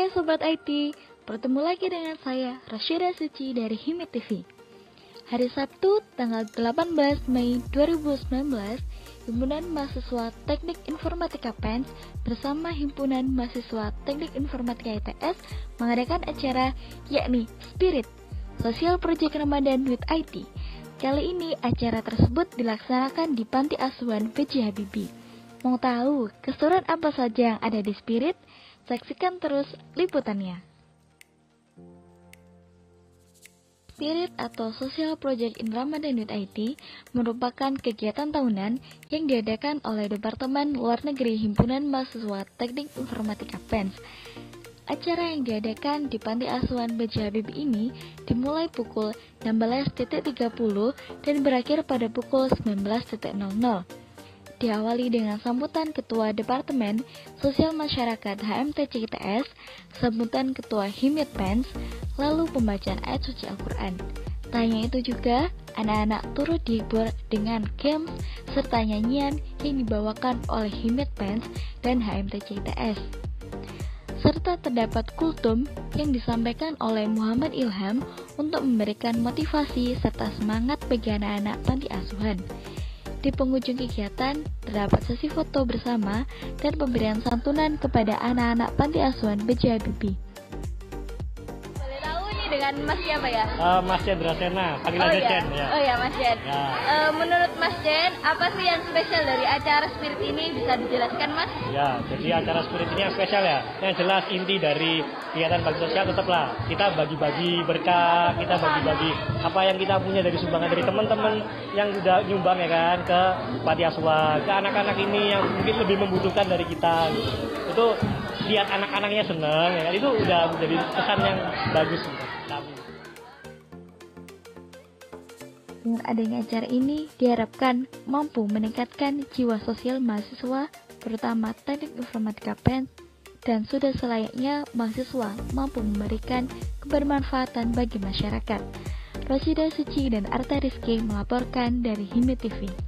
Hai Sobat IT, bertemu lagi dengan saya, Rasyida Suci dari Himit TV. Hari Sabtu, tanggal 18 Mei 2019, Himpunan Mahasiswa Teknik Informatika PENS bersama Himpunan Mahasiswa Teknik Informatika ITS mengadakan acara yakni Spirit, Social Project Ramadan with IT. Kali ini acara tersebut dilaksanakan di Panti Asuhan B.J. Habibie. Mau tahu keseruan apa saja yang ada di Spirit? Saksikan terus liputannya. Spirit atau Social Project in Ramadan with IT merupakan kegiatan tahunan yang diadakan oleh Departemen Luar Negeri Himpunan Mahasiswa Teknik Informatika PENS. Acara yang diadakan di Panti Asuhan B.J. Habibie ini dimulai pukul 16.30 dan berakhir pada pukul 19.00. Diawali dengan sambutan Ketua Departemen Sosial Masyarakat HMTC ITS, sambutan Ketua Himit PENS, lalu pembacaan ayat suci Al-Quran. Tak hanya itu juga, anak-anak turut dihibur dengan games serta nyanyian yang dibawakan oleh Himit PENS dan HMTC ITS. Serta terdapat kultum yang disampaikan oleh Muhammad Ilham untuk memberikan motivasi serta semangat bagi anak-anak panti asuhan. Di penghujung kegiatan, terdapat sesi foto bersama dan pemberian santunan kepada anak-anak panti asuhan B.J. Habibie. Boleh tahu nih dengan Mas siapa ya? Mas Cendra Sena, panggilan Jen ya. Oh ya, Mas Jen. Ya. Menurut Mas Jen, apa sih yang spesial dari acara Spirit ini? Bisa dijelaskan, Mas? Ya, jadi acara Spirit ini yang spesial ya. Yang jelas inti dari kegiatan bakti sosial tetaplah kita bagi-bagi berkah, kita bagi-bagi apa yang kita punya dari sumbangan dari teman-teman yang sudah nyumbang ya kan ke panti asuhan, ke anak-anak ini yang mungkin lebih membutuhkan dari kita. Itu lihat anak-anaknya seneng ya kan, itu udah menjadi pesan yang bagus untuk kami. Dengan adanya acara ini diharapkan mampu meningkatkan jiwa sosial mahasiswa, terutama Teknik Informatika PENS, dan sudah selayaknya mahasiswa mampu memberikan kebermanfaatan bagi masyarakat. Rasyida Suci dan Arta Rizky melaporkan dari Himit TV.